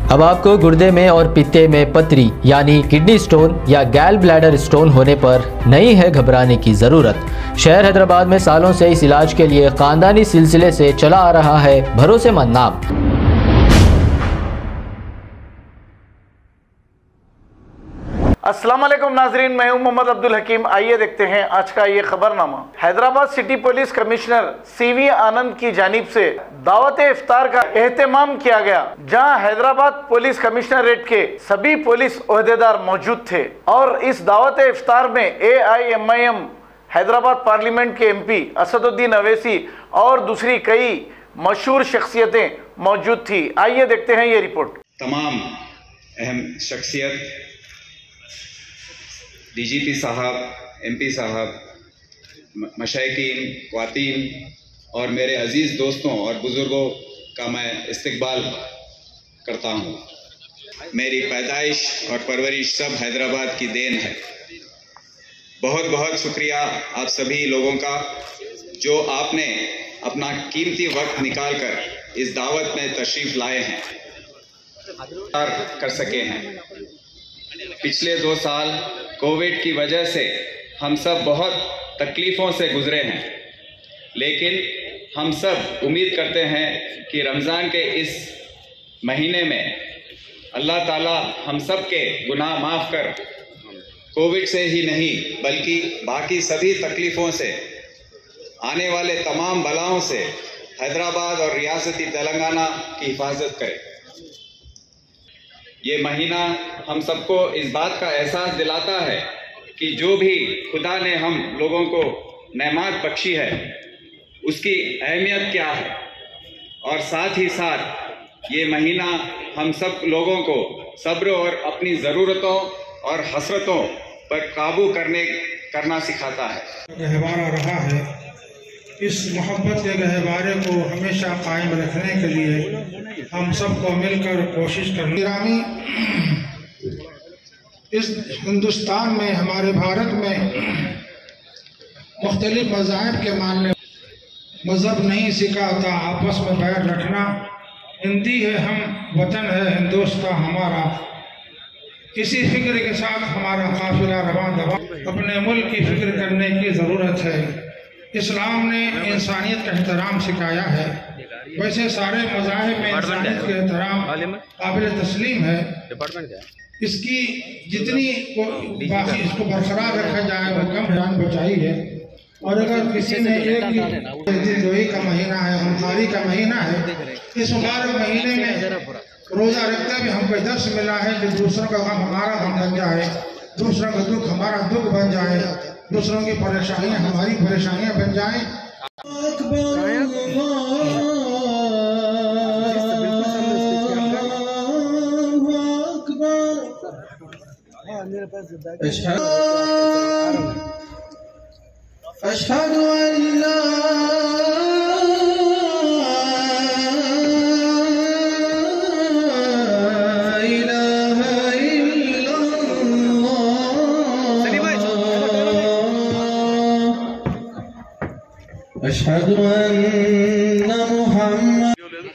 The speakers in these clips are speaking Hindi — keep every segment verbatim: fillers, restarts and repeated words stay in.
अब आपको गुर्दे में और पित्ते में पथरी यानी किडनी स्टोन या गैल ब्लैडर स्टोन होने पर नहीं है घबराने की ज़रूरत। शहर हैदराबाद में सालों से इस इलाज के लिए खानदानी सिलसिले से चला आ रहा है भरोसेमंद नाम। अस्सलाम वालेकुम नाजरीन, मैं हूं मोहम्मद अब्दुल हकीम। आइए देखते हैं आज का ये खबरनामा। Hyderabad city police commissioner CV Anand की जानिब से दावत इफ्तार का एहतमाम किया गया, जहां हैदराबाद पुलिस कमिश्नरेट के सभी पुलिस ओहदेदार मौजूद थे। और इस दावत इफ्तार में A I M I M Hyderabad parliament के एम पी असदुद्दीन अवैसी और दूसरी कई मशहूर शख्सियतें मौजूद थी। आइए देखते हैं ये रिपोर्ट। तमाम अहम शख्सियत, डी जी पी साहब, एम पी साहब, मशाइकीन, ख्वातीन और मेरे अजीज़ दोस्तों और बुज़ुर्गों का मैं इस्तकबाल करता हूँ। मेरी पैदाइश और परवरिश सब हैदराबाद की देन है। बहुत बहुत शुक्रिया आप सभी लोगों का, जो आपने अपना कीमती वक्त निकाल कर इस दावत में तशरीफ़ लाए हैं, कर सके हैं। पिछले दो साल कोविड की वजह से हम सब बहुत तकलीफ़ों से गुज़रे हैं, लेकिन हम सब उम्मीद करते हैं कि रमज़ान के इस महीने में अल्लाह ताला हम सब के गुनाह माफ़ कर कोविड से ही नहीं बल्कि बाकी सभी तकलीफ़ों से, आने वाले तमाम बलाओं से हैदराबाद और रियासती तेलंगाना की हिफाजत करे। ये महीना हम सबको इस बात का एहसास दिलाता है कि जो भी खुदा ने हम लोगों को नेमात बख्शी है उसकी अहमियत क्या है, और साथ ही साथ ये महीना हम सब लोगों को सब्र और अपनी ज़रूरतों और हसरतों पर काबू करने करना सिखाता है। गहवारा रहा है, इस मोहब्बत के गहवारे को हमेशा कायम रखने के लिए हम सबको मिलकर कोशिश करनी। गिरामी, इस हिंदुस्तान में, हमारे भारत में मुख्तलिफ मज़ाहिब के मानने, मज़हब नहीं सिखाता आपस में बैर रखना। हिंदी है हम, वतन है हिंदुस्तान हमारा। इसी फिक्र के साथ हमारा काफिला रवां दवा। अपने मुल्क की फिक्र करने की ज़रूरत है। इस्लाम ने इंसानियत का एहतराम सिखाया है। वैसे सारे मज़ाहिब में इंसानियत का एहतराम काबिल तस्लीम है। इसकी जितनी बाकी इसको बरकरार रखा जाए वो कम जान बचाई है। और अगर किसी ने एक दिलजोई का महीना है, हमखारी का महीना है, इस मुबारक महीने में रोज़ा रखते हुए हमको दर्श मिला है कि दूसरों का गम हमारा गम बन जाए, दूसरों का दुख हमारा दुख बन जाए, दूसरों की परेशानियां हमारी परेशानियां बन जाएं। अशहदु अल्ला अशहदु अन्ना मुहम्मद।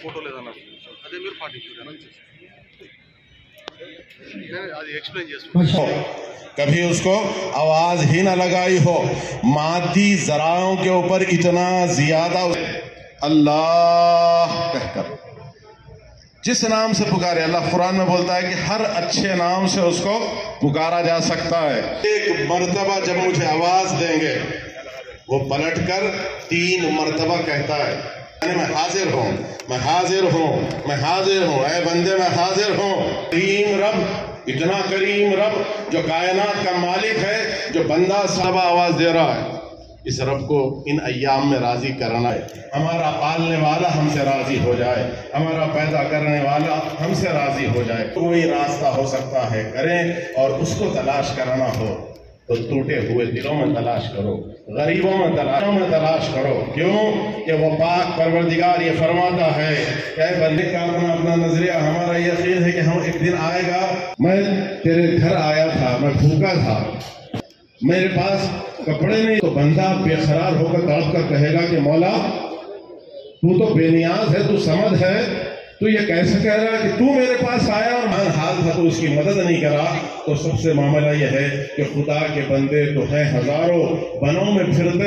कभी उसको आवाज ही ना लगाई हो, मादी जराओं के ऊपर इतना ज्यादा अल्लाह कहकर जिस नाम से पुकारे, अल्लाह कुरान में बोलता है कि हर अच्छे नाम से उसको पुकारा जा सकता है। एक मर्तबा जब मुझे आवाज देंगे, वो पलटकर तीन मर्तबा कहता है, मैं हाजिर हूँ, मैं हाजिर हूँ, मैं हाजिर हूँ, ऐ बंदे मैं हाजिर हूँ। करीम रब, इतना करीम रब जो कायनात का मालिक है, जो बंदा सब आवाज दे रहा है, इस रब को इन अय्याम में राजी करना है। हमारा पालने वाला हमसे राजी हो जाए, हमारा पैदा करने वाला हमसे राजी हो जाए। कोई रास्ता हो सकता है करें, और उसको तलाश करना हो तो टूटे हुए दिलों में तलाश करो, गरीबों में तलाश में तलाश करो। क्यों कि वो पाक परवरदिगार ये फरमाता है, क्या बंदे का अपना अपना नजरिया, हमारा यकीन है कि हम एक दिन आएगा। मैं तेरे घर आया था, मैं भूखा था, मेरे पास कपड़े नहीं, तो बंदा बेकरार होकर तड़प कर कहेगा कि मौला तू तो बेनियाज है, तू समझ है, तो ये कैसे कह रहा है कि तू मेरे पास आया और मैं हाल था तो उसकी मदद नहीं करा। तो सबसे मामला यह है कि खुदा के बंदे तो हैं हजारों, बनों में फिरते।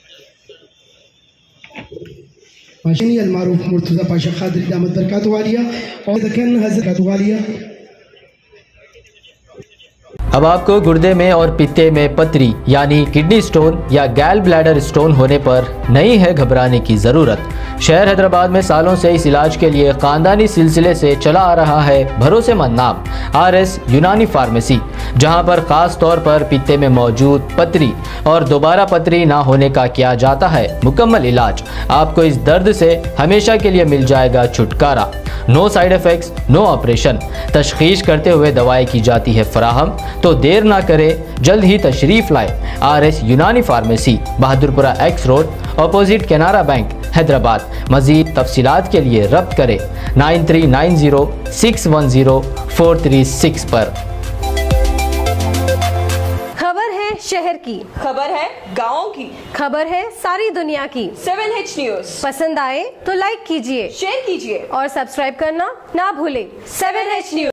अलमारूफ मुर्तज़ा पाशा क़ादरी दामत बरकातहू आलिया और दकन हज़रत वालिया। अब आपको गुर्दे में और पित्ते में पथरी यानी किडनी स्टोन या गैल ब्लैडर स्टोन होने पर नहीं है घबराने की ज़रूरत। शहर हैदराबाद में सालों से इस इलाज के लिए ख़ानदानी सिलसिले से चला आ रहा है भरोसेमंद नाम आर एस यूनानी फार्मेसी, जहां पर ख़ास तौर पर पित्ते में मौजूद पथरी और दोबारा पथरी ना होने का किया जाता है मुकम्मल इलाज। आपको इस दर्द से हमेशा के लिए मिल जाएगा छुटकारा। No side effects, no operation. तशख़ीस करते हुए दवाएं की जाती है फराहम। तो देर ना करें, जल्द ही तशरीफ़ लाए R S Unani pharmacy, Bahadurpura X road, opposite Canara bank, Hyderabad. मज़ीद तफसीलात के लिए रब्त करें nine three nine zero six one zero four three six पर। खबर है शहर की, खबर है गाँव की, खबर है सारी दुनिया की। सेवन एच न्यूज़ पसंद आए तो लाइक कीजिए, शेयर कीजिए और सब्सक्राइब करना ना भूलें। Seven H news.